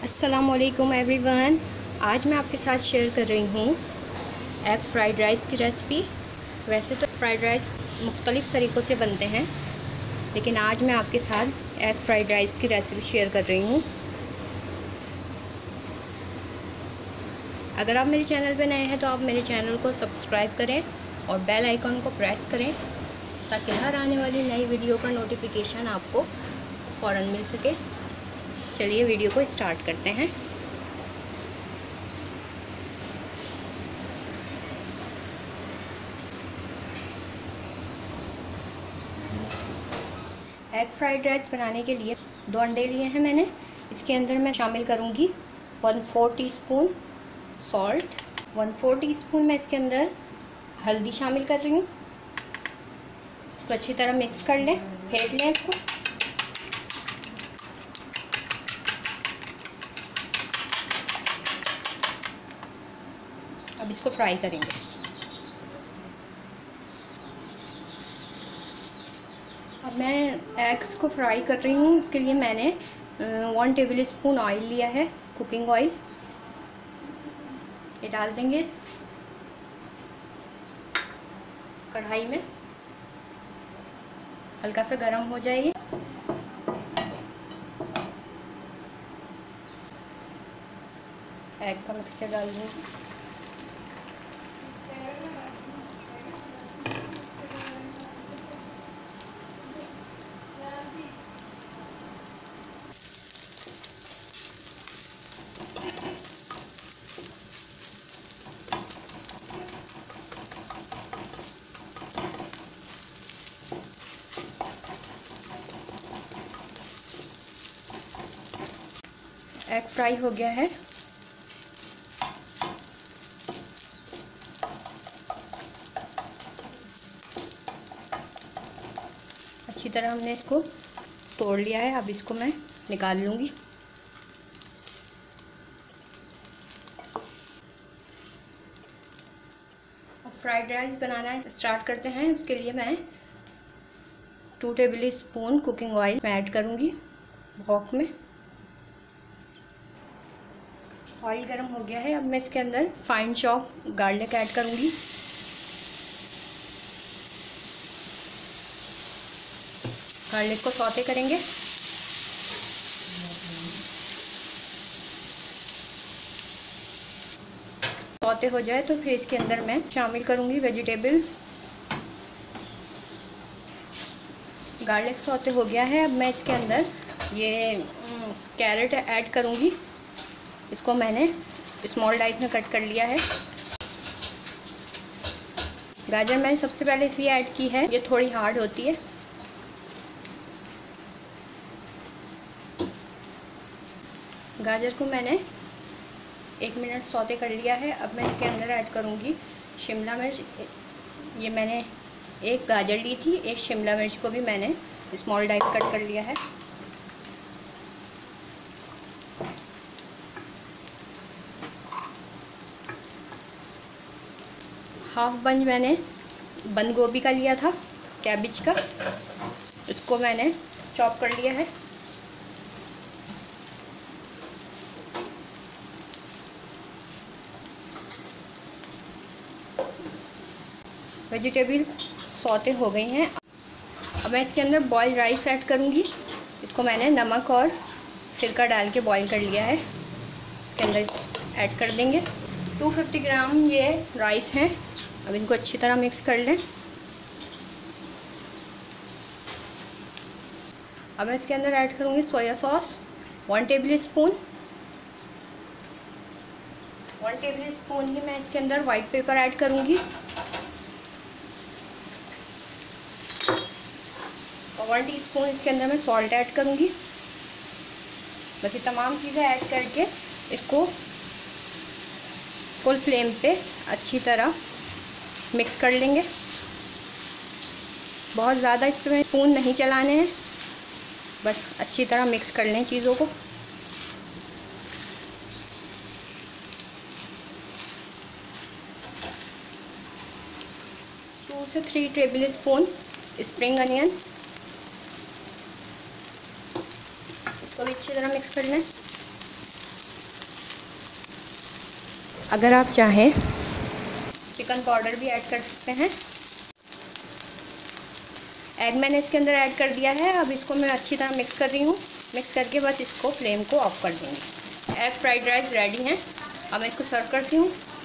अस्सलामुअलैकुम एवरीवन। आज मैं आपके साथ शेयर कर रही हूँ एग फ्राइड राइस की रेसिपी। वैसे तो फ्राइड राइस मुख्तलिफ़ तरीक़ों से बनते हैं, लेकिन आज मैं आपके साथ एग फ्राइड राइस की रेसिपी शेयर कर रही हूँ। अगर आप मेरे चैनल पर नए हैं तो आप मेरे चैनल को सब्सक्राइब करें और बेल आइकन को प्रेस करें ताकि हर आने वाली नई वीडियो का नोटिफिकेशन आपको फ़ौरन मिल सके। चलिए वीडियो को स्टार्ट करते हैं। एग फ्राइड राइस बनाने के लिए 2 अंडे लिए हैं मैंने। इसके अंदर मैं शामिल करूंगी 1/4 टीस्पून सॉल्ट, 1/4 टीस्पून मैं इसके अंदर हल्दी शामिल कर रही हूँ। इसको अच्छी तरह मिक्स कर लें, फेंट लें इसको। अब इसको फ्राई करेंगे। अब मैं एग्स को फ्राई कर रही हूँ। उसके लिए मैंने 1 टेबल स्पून ऑयल लिया है, कुकिंग ऑयल। ये डाल देंगे कढ़ाई में। हल्का सा गर्म हो जाए ये। एग का मिक्सचर डाल दूँगी। एग फ्राई हो गया है। अच्छी तरह हमने इसको तोड़ लिया है। अब इसको मैं निकाल लूँगी। अब फ्राइड राइस बनाना स्टार्ट करते हैं। उसके लिए मैं 2 table spoon cooking oil add करूँगी वॉक में। ऑयल गर्म हो गया है। अब मैं इसके अंदर फाइन चॉप गार्लिक ऐड करूँगी। गार्लिक को सौते करेंगे। सौते हो जाए तो फिर इसके अंदर मैं शामिल करूँगी वेजिटेबल्स। गार्लिक सौते हो गया है। अब मैं इसके अंदर ये कैरेट ऐड करूँगी। इसको मैंने स्मॉल डाइस में कट कर लिया है। गाजर मैंने सबसे पहले इसलिए ऐड की है, ये थोड़ी हार्ड होती है। गाजर को मैंने 1 मिनट सौते कर लिया है। अब मैं इसके अंदर ऐड करूँगी शिमला मिर्च। ये मैंने 1 गाजर ली थी, 1 शिमला मिर्च को भी मैंने स्मॉल डाइस कट कर लिया है। हाफ बंच मैंने बंद गोभी का लिया था, कैबिज का। इसको मैंने चॉप कर लिया है। वेजिटेबल्स सौते हो गई हैं। अब मैं इसके अंदर बॉइल्ड राइस ऐड करूँगी। इसको मैंने नमक और सिरका डाल के बॉईल कर लिया है। इसके अंदर ऐड कर देंगे। 250 ग्राम ये राइस हैं। अब इनको अच्छी तरह मिक्स कर लें। अब मैं इसके अंदर ऐड करूँगी soya sauce 1 table spoon. 1 table spoon ही मैं इसके अंदर वाइट पेपर ऐड करूँगी और 1 टीस्पून इसके अंदर मैं सॉल्ट ऐड करूँगी। बस ये तमाम चीज़ें ऐड करके इसको फुल फ्लेम पे अच्छी तरह मिक्स कर लेंगे। बहुत ज़्यादा इस पर स्पून नहीं चलाने हैं, बस अच्छी तरह मिक्स कर लें चीज़ों को। टू से 3 टेबल स्पून स्प्रिंग अनियन। इसको भी अच्छी तरह मिक्स कर लें। अगर आप चाहें चिकन पाउडर भी ऐड कर सकते हैं। एग मैंने इसके अंदर ऐड कर दिया है। अब इसको मैं अच्छी तरह मिक्स कर रही हूँ। मिक्स करके बस इसको फ्लेम को ऑफ कर दूँगी। एग फ्राइड राइस रेडी हैं। अब मैं इसको सर्व करती हूँ।